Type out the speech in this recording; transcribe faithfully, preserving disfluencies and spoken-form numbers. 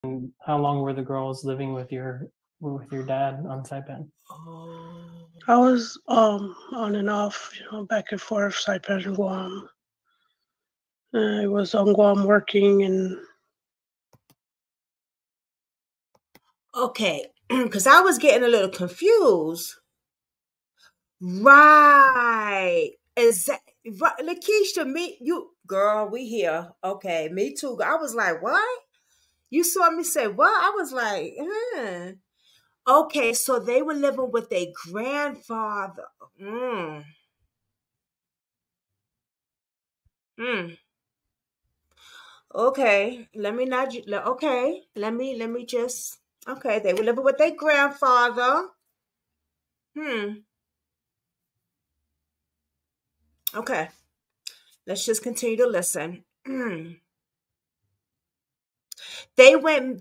And how long were the girls living with your with your dad on Saipan? Oh. I was um on and off, you know, back and forth, Saipan and Guam. I was on Guam working and Okay, because I was getting a little confused. Right. Exactly. Right. Lakeisha, me, you, girl, we here. Okay, me too. I was like, what? You saw me say what? I was like, huh. Okay, so they were living with their grandfather. Mm. Mm. Okay, let me not. ju- le- Okay, let me let me just. Okay, they were living with their grandfather. Hmm. Okay, let's just continue to listen. They went